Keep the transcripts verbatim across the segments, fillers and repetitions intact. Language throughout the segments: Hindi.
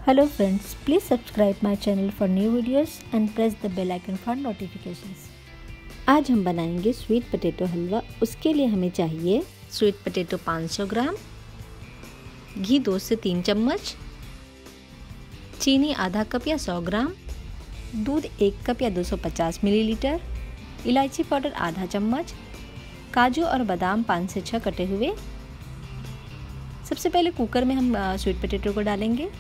Hello friends, please subscribe my channel for new videos and press the bell icon for notifications. आज हम बनाएंगे स्वीट पोटैटो हलवा। उसके लिए हमें चाहिए स्वीट पोटैटो पाँच सौ ग्राम, घी दो से तीन चम्मच, चीनी आधा कप या सौ ग्राम, दूध एक कप या दो सौ पचास मिलीलीटर, इलायची पाउडर आधा चम्मच, काजू और बादाम पाँच से छः कटे हुए। सबसे पहले कुकर में हम स्वीट पोटैटो को डालेंगे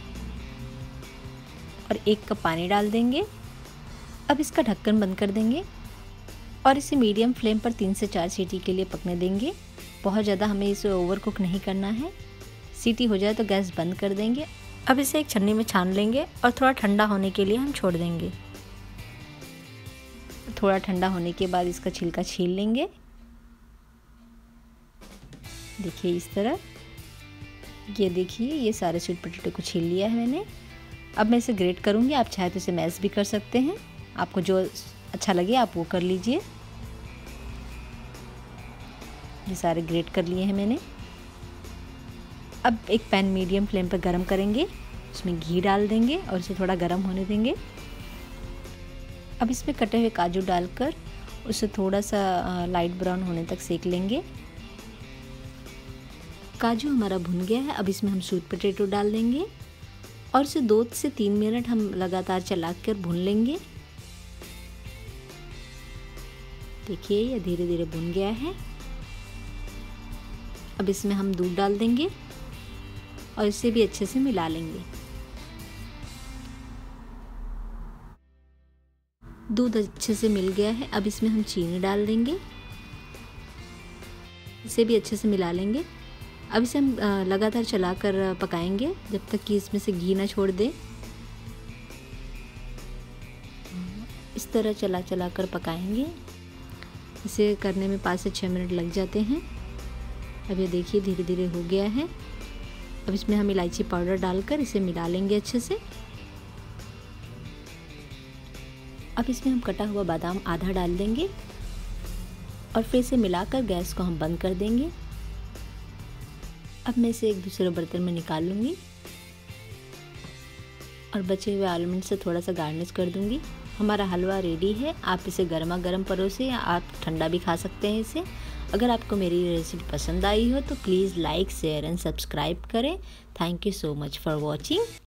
और एक कप पानी डाल देंगे। अब इसका ढक्कन बंद कर देंगे और इसे मीडियम फ्लेम पर तीन से चार सीटी के लिए पकने देंगे। बहुत ज़्यादा हमें इसे ओवर कुक नहीं करना है। सीटी हो जाए तो गैस बंद कर देंगे। अब इसे एक छन्नी में छान लेंगे और थोड़ा ठंडा होने के लिए हम छोड़ देंगे। थोड़ा ठंडा होने के बाद इसका छिलका छील लेंगे। देखिए इस तरह, ये देखिए ये सारे स्वीट पोटैटो को छील लिया है मैंने। अब मैं इसे ग्रेट करूँगी। आप चाहे तो इसे मैश भी कर सकते हैं, आपको जो अच्छा लगे आप वो कर लीजिए। ये सारे ग्रेट कर लिए हैं मैंने। अब एक पैन मीडियम फ्लेम पर गरम करेंगे, उसमें घी डाल देंगे और इसे थोड़ा गरम होने देंगे। अब इसमें कटे हुए काजू डालकर उसे थोड़ा सा लाइट ब्राउन होने तक सेक लेंगे। काजू हमारा भुन गया है। अब इसमें हम स्वीट पोटैटो डाल देंगे और इसे दो से तीन मिनट हम लगातार चलाकर भून लेंगे। देखिए ये धीरे धीरे भुन गया है। अब इसमें हम दूध डाल देंगे और इसे भी अच्छे से मिला लेंगे। दूध अच्छे से मिल गया है। अब इसमें हम चीनी डाल देंगे, इसे भी अच्छे से मिला लेंगे। अब इसे हम लगातार चलाकर पकाएंगे जब तक कि इसमें से घी ना छोड़ दे। इस तरह चला चला कर पकाएंगे। इसे करने में पाँच से छः मिनट लग जाते हैं। अब ये देखिए धीरे धीरे हो गया है। अब इसमें हम इलायची पाउडर डालकर इसे मिला लेंगे अच्छे से। अब इसमें हम कटा हुआ बादाम आधा डाल देंगे और फिर इसे मिलाकर गैस को हम बंद कर देंगे। अब मैं इसे एक दूसरे बर्तन में निकाल लूँगी और बचे हुए आलमंड से थोड़ा सा गार्निश कर दूँगी। हमारा हलवा रेडी है। आप इसे गर्मा गर्म परोसे या आप ठंडा भी खा सकते हैं इसे। अगर आपको मेरी रेसिपी पसंद आई हो तो please like share and subscribe करें। Thank you so much for watching.